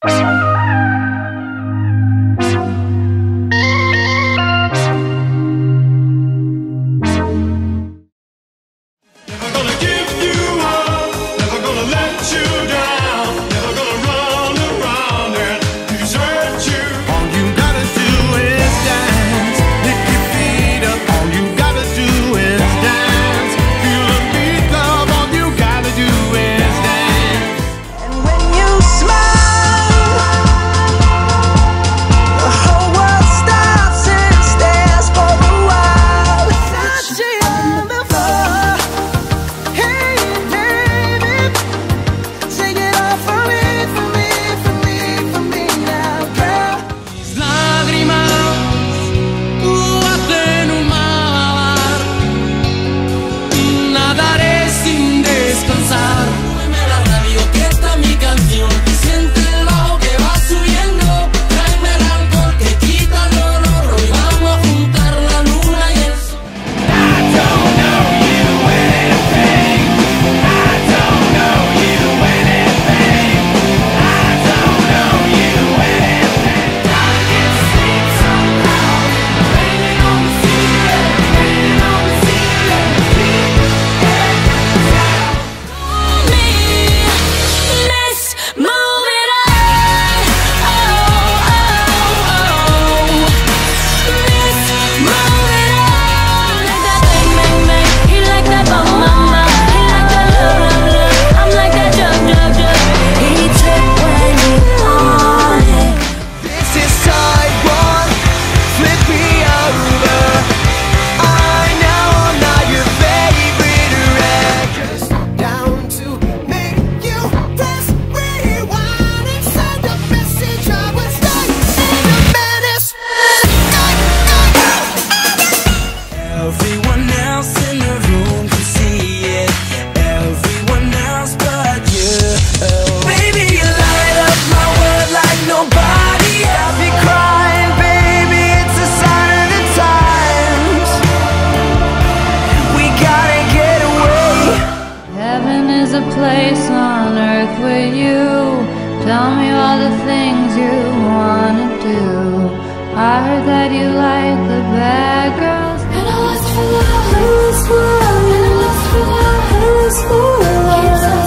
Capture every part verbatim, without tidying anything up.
Place on earth with you. Tell me all the things you wanna do. I heard that you like the bad girls, and I lust for love, I lust for love, and I lust for love, I lust for love.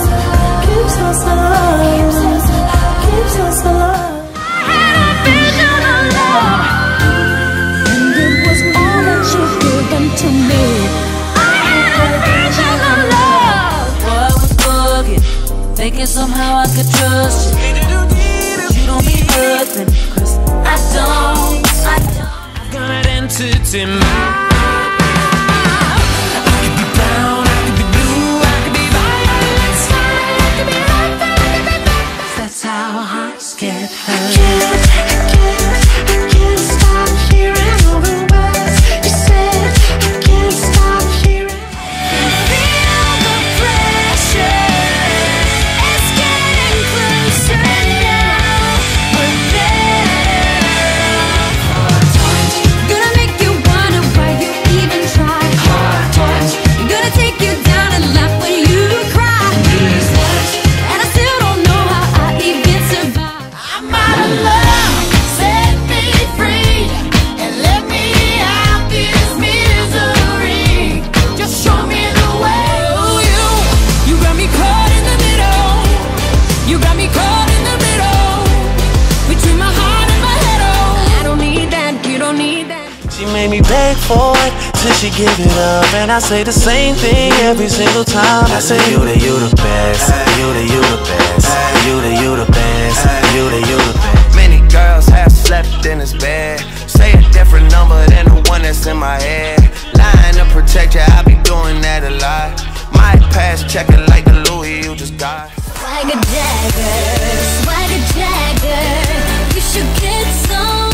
Keeps us alive, keeps us alive, keeps us alive. I had a vision of love, and it was all that you've given to me. I had a vision of love. Boy, I was bugging, thinking somehow I could trust you. But you don't mean nothing, 'cause I don't, I don't. I've got an entity mind. I could be brown, I could be blue, I could be violet sky, I could be right there, I could be back. That's how hearts get hurt. I can't, I can't, I can't stop hearing all the words you said. I can't stop hearing. Feel the pressure, it's getting closer now. We're there. Gonna make you wonder why you even try. Gonna take you down and laugh when you cry. And I still don't know how I even survive. I'm out of love, set me free, and let me out this misery. Just show me the way. Oh, you, you got me caught in the middle. You got me caught in the middle, between my heart and my head. Oh, I don't need that, you don't need that. She made me beg for it till she give it up, and I say the same thing every single time. I say you the you the best, you the you the best, you the you the best, you the you the best. Many girls have slept in this bed, say a different number than the one that's in my head. Lying to protect you, I be doing that a lot. My past checking like the Louis you just got. Swagger Jagger, Swagger Jagger, you should get some.